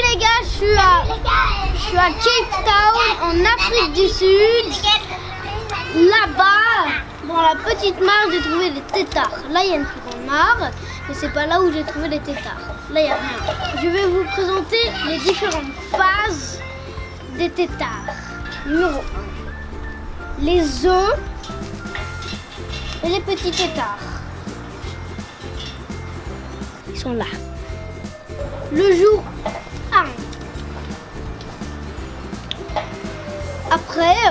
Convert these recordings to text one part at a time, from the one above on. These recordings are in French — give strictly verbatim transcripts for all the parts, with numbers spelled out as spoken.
les gars, je suis à, je suis à Cape Town, en Afrique du Sud. Là-bas, dans la petite mare, j'ai trouvé des têtards. Là, il y a une plus grande mare, mais c'est pas là où j'ai trouvé les têtards. Là, il n'y a rien. Je vais vous présenter les différentes phases des têtards. Numéro un, les œufs et les petits têtards. Ils sont là. Le jour un. Après,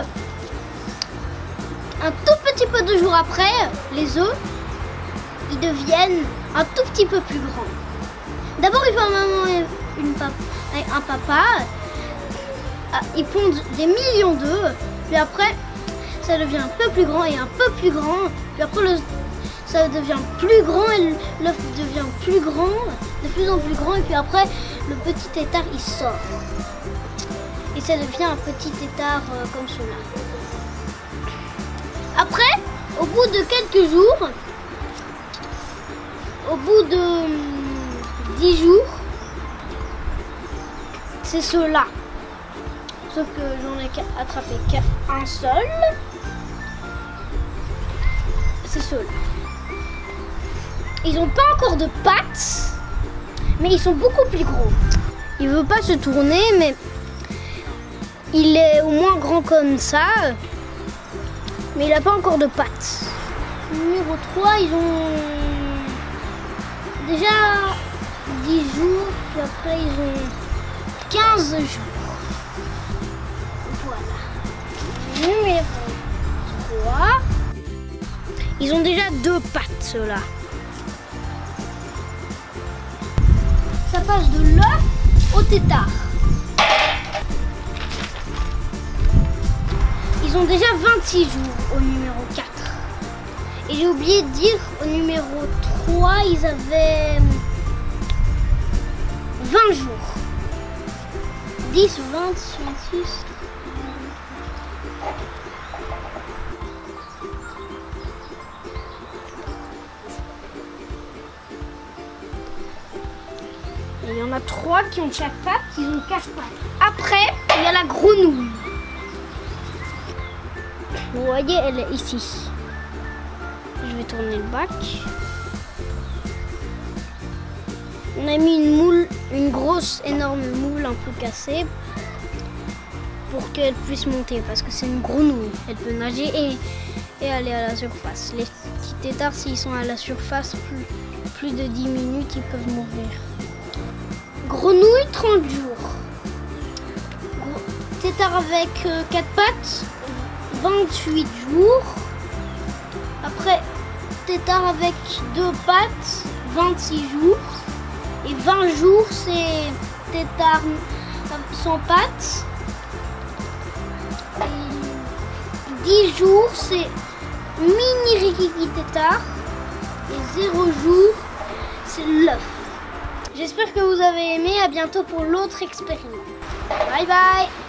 un tout petit peu de jours après, les œufs, ils deviennent un tout petit peu plus grands. D'abord, il faut un maman et une papa, un papa. Ils pondent des millions d'œufs. Puis après, ça devient un peu plus grand et un peu plus grand. Puis après, le, ça devient plus grand et l'œuf devient plus grand, de plus en plus grand. Et puis après, le petit tétard, il sort. Et ça devient un petit tétard euh, comme cela. Après, au bout de quelques jours, au bout de dix jours, c'est ceux-là. Sauf que j'en ai attrapé qu'un seul. C'est ceux-là. Ils n'ont pas encore de pattes, mais ils sont beaucoup plus gros. Il ne veut pas se tourner, mais il est au moins grand comme ça. Mais il n'a pas encore de pattes. Numéro trois, ils ont déjà dix jours, puis après ils ont quinze jours. Voilà. Numéro trois, ils ont déjà deux pattes, ceux-là. Ça passe de l'œuf au tétard. Ils ont déjà vingt-six jours au numéro quatre. Et j'ai oublié de dire, au numéro trois, ils avaient vingt jours. dix, vingt, vingt-six. Et il y en a trois qui ont quatre pattes, qui ont quatre pattes. Après, il y a la grenouille. Vous voyez, elle est ici. Je vais tourner le bac. On a mis une moule, une grosse, énorme moule un peu cassée pour qu'elle puisse monter parce que c'est une grenouille. Elle peut nager et, et aller à la surface. Les petits têtards, s'ils sont à la surface plus, plus de dix minutes, ils peuvent mourir. Grenouille, trente jours. Tétard avec euh, quatre pattes, vingt-huit jours. Après, tétard avec deux pattes, vingt-six jours. Et vingt jours, c'est tétard sans pattes. Et dix jours, c'est mini rikiki tétard. Et zéro jour, c'est l'œuf. J'espère que vous avez aimé. À bientôt pour l'autre expériment. Bye bye.